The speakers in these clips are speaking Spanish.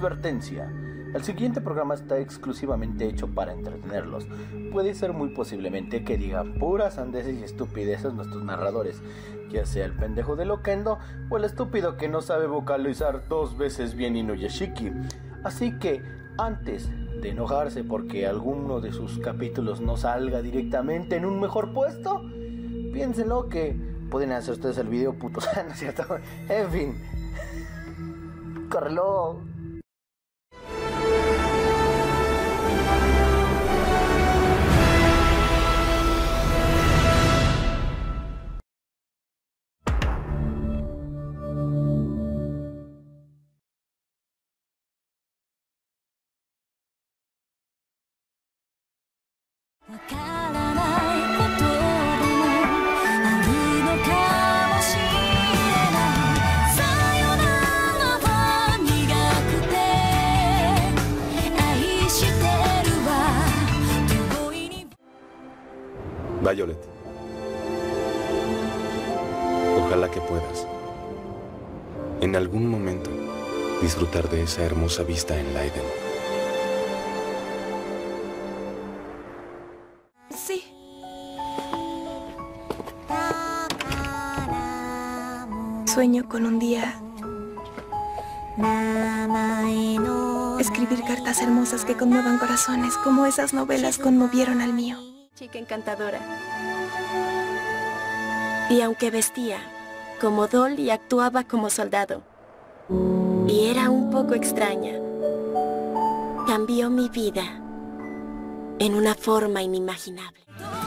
Advertencia. El siguiente programa está exclusivamente hecho para entretenerlos. Puede ser muy posiblemente que digan puras sandeces y estupideces nuestros narradores, ya sea el pendejo de Loquendo o el estúpido que no sabe vocalizar 2 veces bien Inuyashiki. Así que, antes de enojarse porque alguno de sus capítulos no salga directamente en un mejor puesto, piénsenlo que pueden hacer ustedes el video putos, ¿no es cierto? En fin, córrelo. Violet, ojalá que puedas, en algún momento, disfrutar de esa hermosa vista en Leiden. Sí. Sueño con un día escribir cartas hermosas que conmuevan corazones, como esas novelas conmovieron al mío. Chica encantadora. Y aunque vestía como doll y actuaba como soldado, y era un poco extraña, cambió mi vida en una forma inimaginable.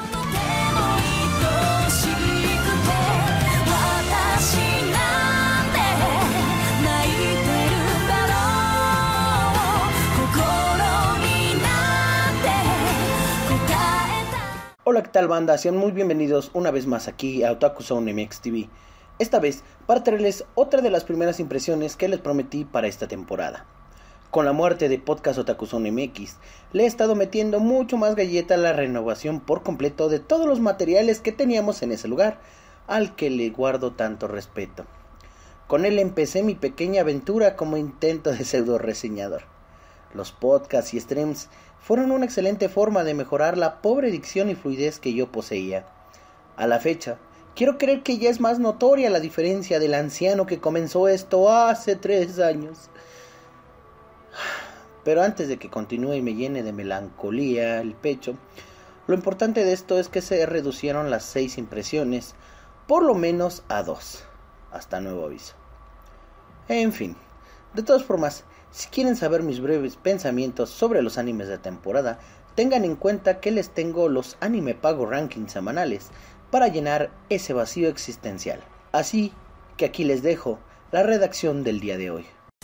Hola, ¿qué tal, banda? Sean muy bienvenidos una vez más aquí a Otaku Zone MX TV. Esta vez para traerles otra de las primeras impresiones que les prometí para esta temporada. Con la muerte de Podcast Otaku Zone MX, le he estado metiendo mucho más galleta a la renovación por completo de todos los materiales que teníamos en ese lugar, al que le guardo tanto respeto. Con él empecé mi pequeña aventura como intento de pseudo reseñador. Los podcasts y streams fueron una excelente forma de mejorar la pobre dicción y fluidez que yo poseía. A la fecha, quiero creer que ya es más notoria la diferencia del anciano que comenzó esto hace 3 años. Pero antes de que continúe y me llene de melancolía el pecho, lo importante de esto es que se reducieron las 6 impresiones, por lo menos a 2, hasta nuevo aviso. En fin, de todas formas, si quieren saber mis breves pensamientos sobre los animes de temporada, tengan en cuenta que les tengo los anime pago rankings semanales para llenar ese vacío existencial. Así que aquí les dejo la redacción del día de hoy.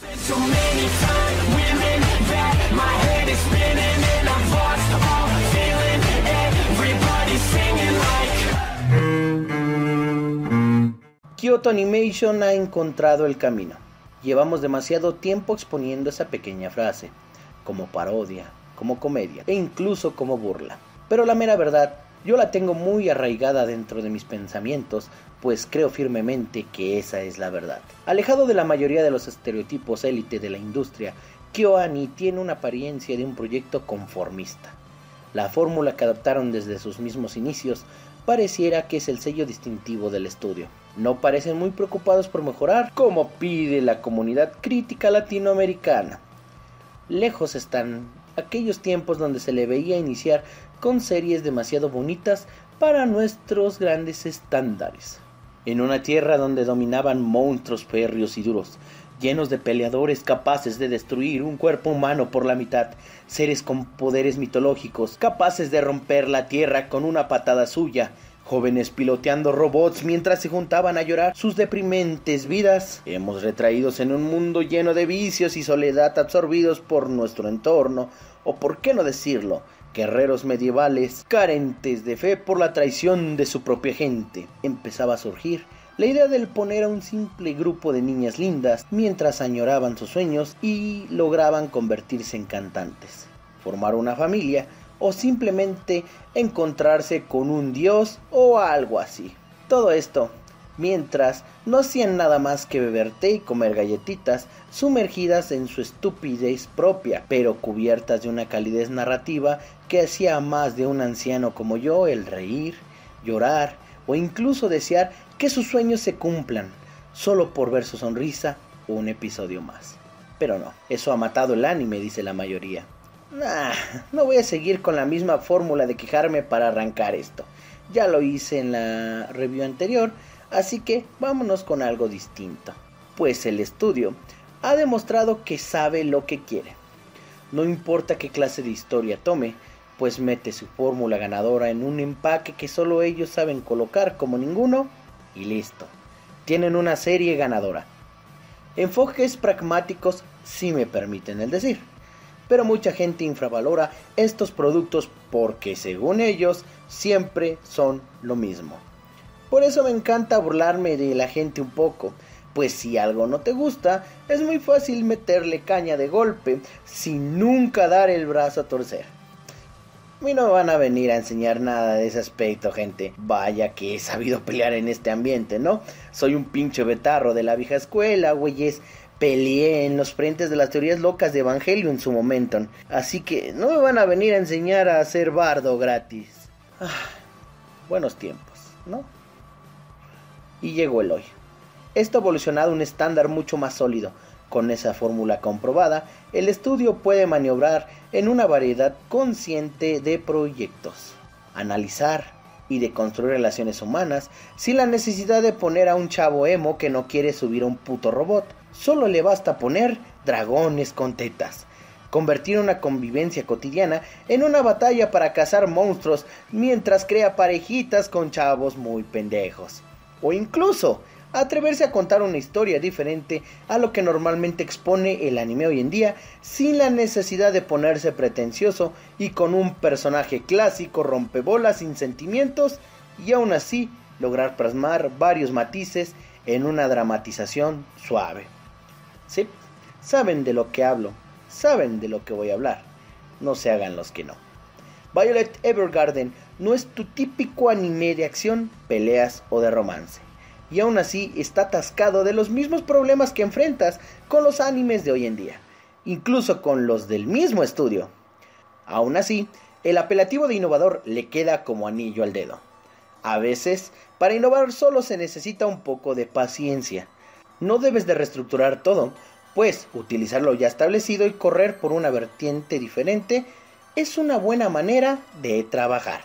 Kyoto Animation ha encontrado el camino. Llevamos demasiado tiempo exponiendo esa pequeña frase, como parodia, como comedia e incluso como burla. Pero la mera verdad, yo la tengo muy arraigada dentro de mis pensamientos, pues creo firmemente que esa es la verdad. Alejado de la mayoría de los estereotipos élite de la industria, KyoAni tiene una apariencia de un proyecto conformista. La fórmula que adoptaron desde sus mismos inicios pareciera que es el sello distintivo del estudio. No parecen muy preocupados por mejorar, como pide la comunidad crítica latinoamericana. Lejos están aquellos tiempos donde se le veía iniciar con series demasiado bonitas para nuestros grandes estándares. En una tierra donde dominaban monstruos férreos y duros, llenos de peleadores capaces de destruir un cuerpo humano por la mitad, seres con poderes mitológicos, capaces de romper la tierra con una patada suya, jóvenes piloteando robots mientras se juntaban a llorar sus deprimentes vidas, hemos retraídos en un mundo lleno de vicios y soledad absorbidos por nuestro entorno, o por qué no decirlo, guerreros medievales carentes de fe por la traición de su propia gente. Empezaba a surgir la idea de poner a un simple grupo de niñas lindas mientras añoraban sus sueños y lograban convertirse en cantantes, formar una familia o simplemente encontrarse con un dios o algo así. Todo esto mientras no hacían nada más que beber té y comer galletitas, sumergidas en su estupidez propia, pero cubiertas de una calidez narrativa que hacía a más de un anciano como yo el reír, llorar o incluso desear que sus sueños se cumplan, solo por ver su sonrisa un episodio más. Pero no, eso ha matado el anime, dice la mayoría. No voy a seguir con la misma fórmula de quejarme para arrancar esto. Ya lo hice en la review anterior, así que vámonos con algo distinto. Pues el estudio ha demostrado que sabe lo que quiere. No importa qué clase de historia tome, pues mete su fórmula ganadora en un empaque que solo ellos saben colocar como ninguno y listo. Tienen una serie ganadora. Enfoques pragmáticos sí me permiten el decir, pero mucha gente infravalora estos productos porque según ellos siempre son lo mismo. Por eso me encanta burlarme de la gente un poco, pues si algo no te gusta es muy fácil meterle caña de golpe sin nunca dar el brazo a torcer. A mí no me van a venir a enseñar nada de ese aspecto, gente. Vaya que he sabido pelear en este ambiente, ¿no? Soy un pinche betarro de la vieja escuela, güeyes. Peleé en los frentes de las teorías locas de Evangelio en su momento. Así que no me van a venir a enseñar a hacer bardo gratis. Buenos tiempos, ¿no? Y llegó el hoy. Esto ha evolucionado a un estándar mucho más sólido. Con esa fórmula comprobada, el estudio puede maniobrar en una variedad consciente de proyectos, analizar y de construir relaciones humanas sin la necesidad de poner a un chavo emo que no quiere subir a un puto robot. Solo le basta poner dragones con tetas, convertir una convivencia cotidiana en una batalla para cazar monstruos mientras crea parejitas con chavos muy pendejos, o incluso atreverse a contar una historia diferente a lo que normalmente expone el anime hoy en día, sin la necesidad de ponerse pretencioso y con un personaje clásico rompebolas sin sentimientos, y aún así lograr plasmar varios matices en una dramatización suave. Sí, saben de lo que hablo, saben de lo que voy a hablar, no se hagan los que no. Violet Evergarden no es tu típico anime de acción, peleas o de romance. Y aún así está atascado de los mismos problemas que enfrentas con los animes de hoy en día, incluso con los del mismo estudio. Aún así, el apelativo de innovador le queda como anillo al dedo. A veces, para innovar solo se necesita un poco de paciencia. No debes de reestructurar todo, pues utilizar lo ya establecido y correr por una vertiente diferente es una buena manera de trabajar.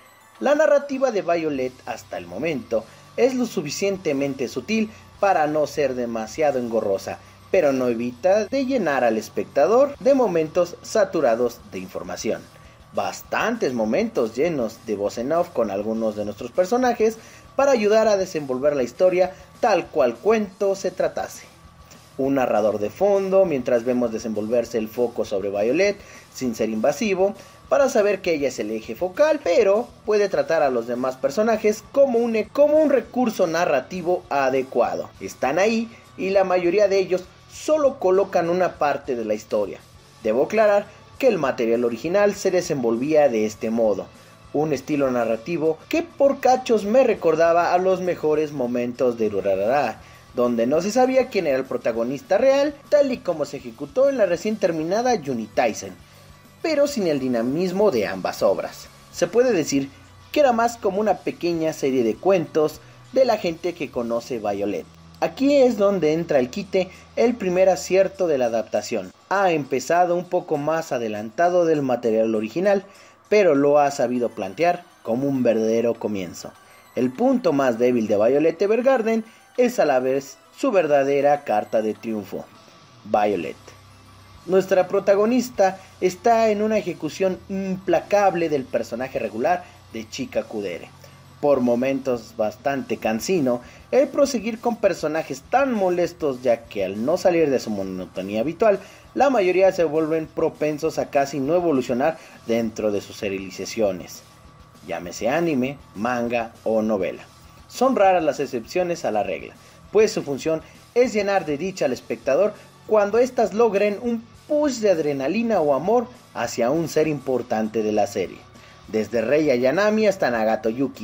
La narrativa de Violet hasta el momento es lo suficientemente sutil para no ser demasiado engorrosa, pero no evita de llenar al espectador de momentos saturados de información. Bastantes momentos llenos de voz en off con algunos de nuestros personajes para ayudar a desenvolver la historia tal cual cuento se tratase. Un narrador de fondo mientras vemos desenvolverse el foco sobre Violet sin ser invasivo, para saber que ella es el eje focal, pero puede tratar a los demás personajes como un recurso narrativo adecuado. Están ahí y la mayoría de ellos solo colocan una parte de la historia. Debo aclarar que el material original se desenvolvía de este modo, un estilo narrativo que por cachos me recordaba a los mejores momentos de Durarara, donde no se sabía quién era el protagonista real, tal y como se ejecutó en la recién terminada Junitaisen, pero sin el dinamismo de ambas obras. Se puede decir que era más como una pequeña serie de cuentos de la gente que conoce Violet. Aquí es donde entra el quite el primer acierto de la adaptación. Ha empezado un poco más adelantado del material original, pero lo ha sabido plantear como un verdadero comienzo. El punto más débil de Violet Evergarden es a la vez su verdadera carta de triunfo, Violet. Nuestra protagonista está en una ejecución implacable del personaje regular de Chika Kudere. Por momentos bastante cansino el proseguir con personajes tan molestos, ya que al no salir de su monotonía habitual, la mayoría se vuelven propensos a casi no evolucionar dentro de sus serializaciones, llámese anime, manga o novela. Son raras las excepciones a la regla, pues su función es llenar de dicha al espectador cuando éstas logren un push de adrenalina o amor hacia un ser importante de la serie, desde Rei Ayanami hasta Nagato Yuki.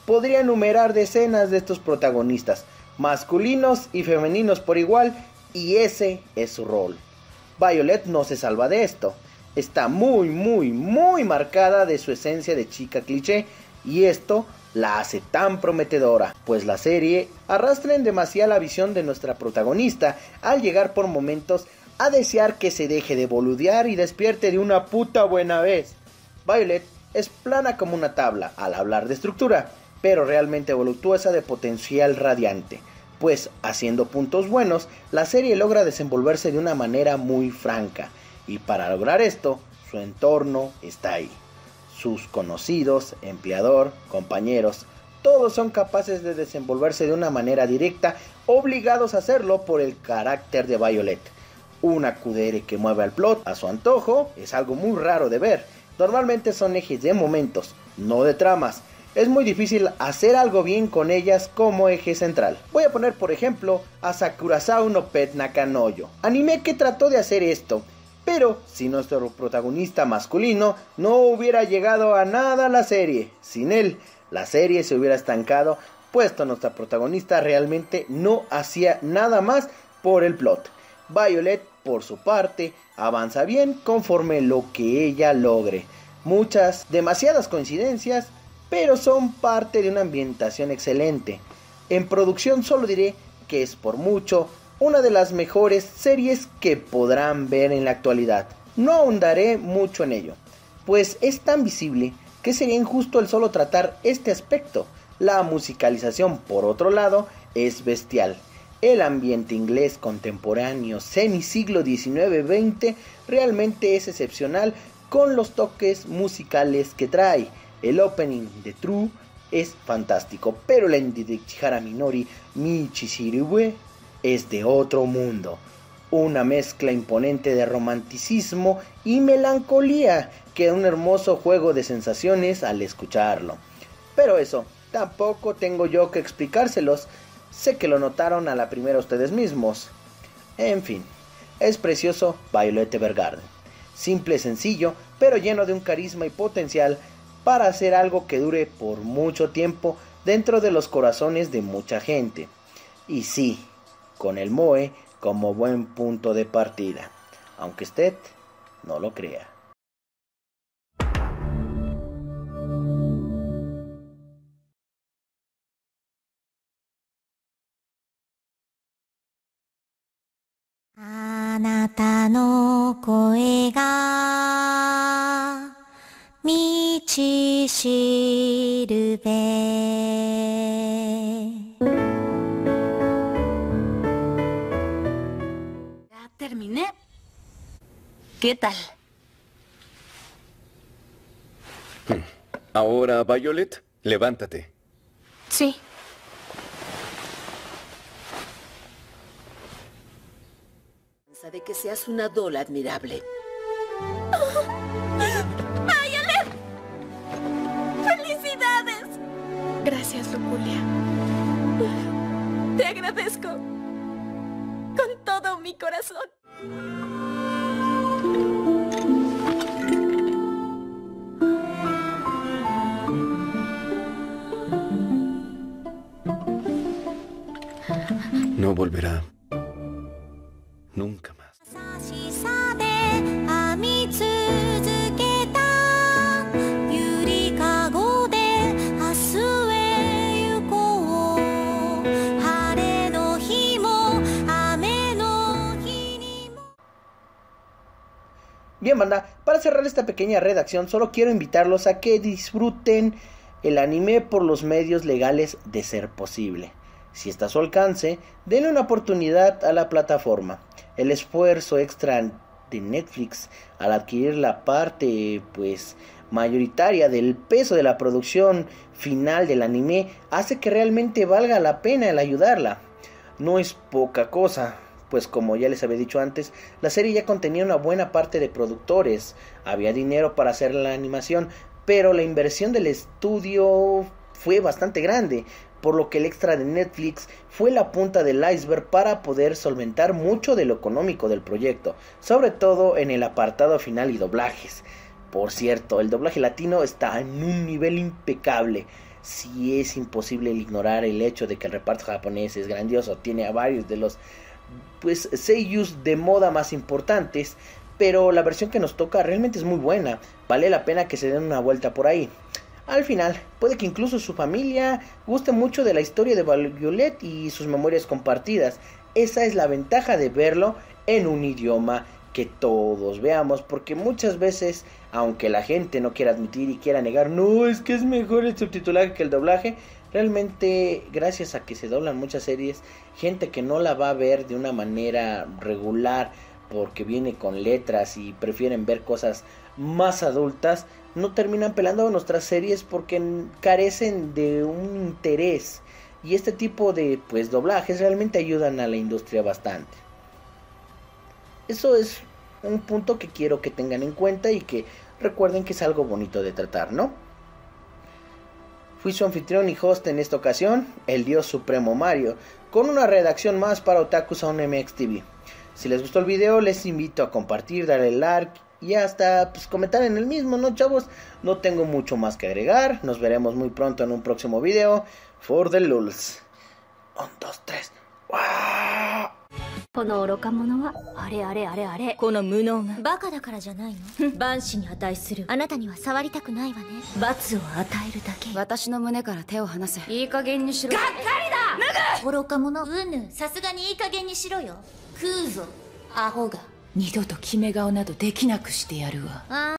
podría enumerar decenas de estos protagonistas, masculinos y femeninos por igual, y ese es su rol. Violet no se salva de esto. Está muy marcada de su esencia de chica cliché, y esto la hace tan prometedora, pues la serie arrastra en demasía la visión de nuestra protagonista al llegar por momentos a desear que se deje de boludear y despierte de una puta buena vez. Violet es plana como una tabla al hablar de estructura, pero realmente voluptuosa de potencial radiante, pues haciendo puntos buenos, la serie logra desenvolverse de una manera muy franca, y para lograr esto, su entorno está ahí. Sus conocidos, empleador, compañeros, todos son capaces de desenvolverse de una manera directa, obligados a hacerlo por el carácter de Violet. Una kudere que mueve al plot a su antojo es algo muy raro de ver. Normalmente son ejes de momentos, no de tramas. Es muy difícil hacer algo bien con ellas como eje central. Voy a poner por ejemplo a Sakurasou no Pet Nakanoyo, anime que trató de hacer esto, pero si nuestro protagonista masculino no hubiera llegado a nada la serie. Sin él, la serie se hubiera estancado, puesto nuestra protagonista realmente no hacía nada más por el plot. Violet, por su parte, avanza bien conforme lo que ella logre. Demasiadas coincidencias, pero son parte de una ambientación excelente. En producción solo diré que es por mucho una de las mejores series que podrán ver en la actualidad. No ahondaré mucho en ello, pues es tan visible que sería injusto el solo tratar este aspecto. La musicalización, por otro lado, es bestial. El ambiente inglés contemporáneo, semi-siglo XIX-XX, realmente es excepcional con los toques musicales que trae. El opening de True es fantástico, pero el ending de Chihara Minori Michishirue es de otro mundo. Una mezcla imponente de romanticismo y melancolía, que es un hermoso juego de sensaciones al escucharlo. Pero eso, tampoco tengo yo que explicárselos. Sé que lo notaron a la primera ustedes mismos. En fin, es precioso Violet Evergarden. Simple, sencillo, pero lleno de un carisma y potencial para hacer algo que dure por mucho tiempo dentro de los corazones de mucha gente. Y sí, con el moe como buen punto de partida, aunque usted no lo crea. Anata no koe ga michishirube. Ya terminé. ¿Qué tal? Ahora, Violet, levántate. Sí. De que seas una dola admirable. ¡Violet! ¡Felicidades! Gracias, Luculia. Te agradezco con todo mi corazón. No volverá. Nunca más. Bien, banda, para cerrar esta pequeña redacción solo quiero invitarlos a que disfruten el anime por los medios legales de ser posible. Si está a su alcance, denle una oportunidad a la plataforma. El esfuerzo extra de Netflix al adquirir la parte mayoritaria del peso de la producción final del anime hace que realmente valga la pena el ayudarla. No es poca cosa, pues como ya les había dicho antes, la serie ya contenía una buena parte de productores, había dinero para hacer la animación, pero la inversión del estudio fue bastante grande, por lo que el extra de Netflix fue la punta del iceberg para poder solventar mucho de lo económico del proyecto, sobre todo en el apartado final y doblajes. Por cierto, el doblaje latino está en un nivel impecable. sí es imposible ignorar el hecho de que el reparto japonés es grandioso. Tiene a varios de los pues seiyus de moda más importantes, pero la versión que nos toca realmente es muy buena. Vale la pena que se den una vuelta por ahí. Al final, puede que incluso su familia guste mucho de la historia de Violet y sus memorias compartidas. Esa es la ventaja de verlo en un idioma que todos veamos, porque muchas veces, aunque la gente no quiera admitir y quiera negar, no, es que es mejor el subtitulaje que el doblaje, realmente gracias a que se doblan muchas series, gente que no la va a ver de una manera regular porque viene con letras y prefieren ver cosas más adultas, no terminan pelando nuestras series porque carecen de un interés, y este tipo de pues doblajes realmente ayudan a la industria bastante. Eso es un punto que quiero que tengan en cuenta y que recuerden que es algo bonito de tratar, ¿no? Fui su anfitrión y host en esta ocasión, el Dios Supremo Mario, con una redacción más para Otaku Zone MX TV. Si les gustó el video, les invito a compartir, darle like y hasta pues, comentar en el mismo, ¿no, chavos? No tengo mucho más que agregar. Nos veremos muy pronto en un próximo video. For the lulz. 1, 2, 3. ¡Wow! この愚か者はあれあれあれあれこの無能がバカだからじゃないの万死に値するあなたには触りたくないわね罰を与えるだけ私の胸から手を離せいい加減にしろがっかりだ愚か者さすがにいい加減にしろよ食うぞアホが二度と決め顔などできなくしてやるわ。